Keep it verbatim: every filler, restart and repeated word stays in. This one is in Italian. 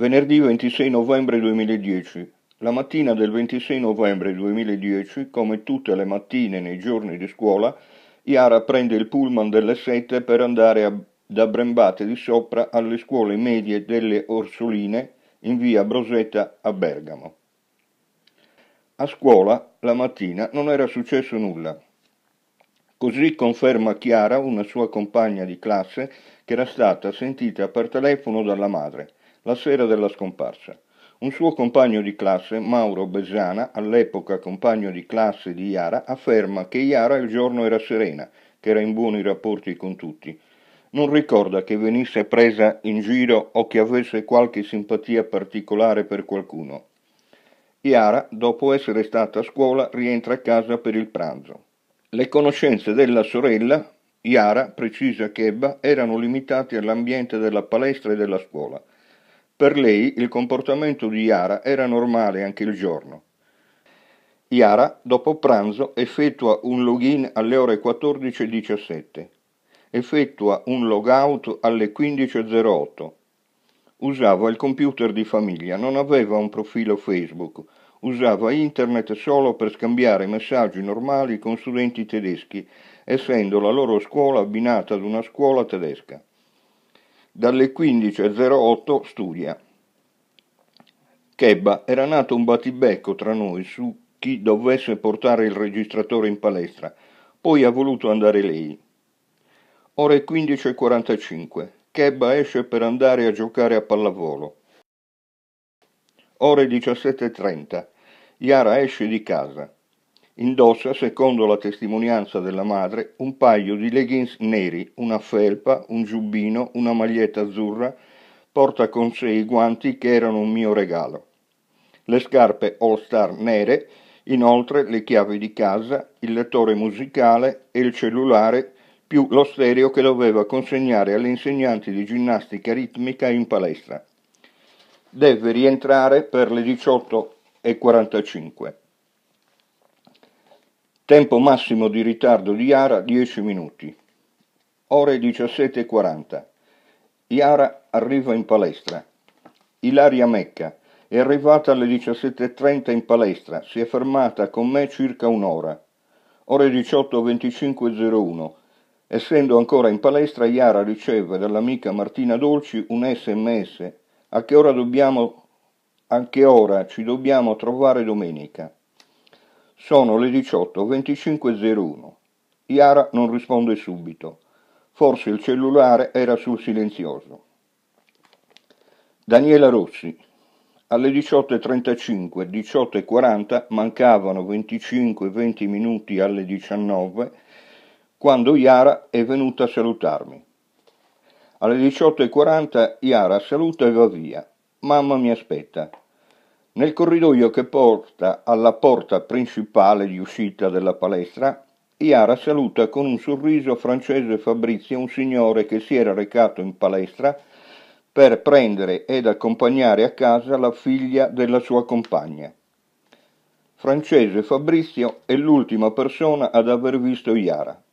Venerdì ventisei novembre duemiladieci. La mattina del ventisei novembre duemiladieci, come tutte le mattine nei giorni di scuola, Iara prende il pullman delle sette per andare a, da Brembate di Sopra alle scuole medie delle Orsoline in via Brosetta a Bergamo. A scuola, la mattina, non era successo nulla. Così conferma Chiara, una sua compagna di classe, che era stata sentita per telefono dalla madre, la sera della scomparsa. Un suo compagno di classe, Mauro Besana, all'epoca compagno di classe di Iara, afferma che Iara il giorno era serena, che era in buoni rapporti con tutti. Non ricorda che venisse presa in giro o che avesse qualche simpatia particolare per qualcuno. Iara, dopo essere stata a scuola, rientra a casa per il pranzo. Le conoscenze della sorella, Iara, precisa Kebba, erano limitate all'ambiente della palestra e della scuola. Per lei il comportamento di Iara era normale anche il giorno. Iara, dopo pranzo, effettua un login alle ore quattordici e diciassette. Effettua un logout alle quindici e zero otto. Usava il computer di famiglia, non aveva un profilo Facebook. Usava internet solo per scambiare messaggi normali con studenti tedeschi, essendo la loro scuola abbinata ad una scuola tedesca. Dalle quindici e zero otto studia. Kebba era nato un battibecco tra noi su chi dovesse portare il registratore in palestra, poi ha voluto andare lei. Ore quindici e quarantacinque. Kebba esce per andare a giocare a pallavolo. Ore diciassette e trenta. Iara esce di casa. Indossa, secondo la testimonianza della madre, un paio di leggings neri, una felpa, un giubbino, una maglietta azzurra, porta con sé i guanti che erano un mio regalo. Le scarpe All-Star nere, inoltre le chiavi di casa, il lettore musicale e il cellulare, più lo stereo che doveva consegnare agli insegnanti di ginnastica ritmica in palestra. Deve rientrare per le diciotto e quarantacinque. Tempo massimo di ritardo di Iara dieci minuti. Ore diciassette e quaranta. Iara arriva in palestra. Ilaria Mecca è arrivata alle diciassette e trenta in palestra, si è fermata con me circa un'ora. Ore diciotto e venticinque e zero uno. Essendo ancora in palestra, Iara riceve dall'amica Martina Dolci un sms. A che ora dobbiamo, a che ora ci dobbiamo trovare domenica? Sono le diciotto e venticinque e zero uno. Iara non risponde subito. Forse il cellulare era sul silenzioso. Daniela Rossi. Alle diciotto e trentacinque, diciotto e quaranta, mancavano venticinque venti minuti alle diciannove, quando Iara è venuta a salutarmi. Alle diciotto e quaranta Iara saluta e va via. Mamma mi aspetta. Nel corridoio che porta alla porta principale di uscita della palestra, Iara saluta con un sorriso Francesco Fabrizio, un signore che si era recato in palestra per prendere ed accompagnare a casa la figlia della sua compagna. Francesco Fabrizio è l'ultima persona ad aver visto Iara.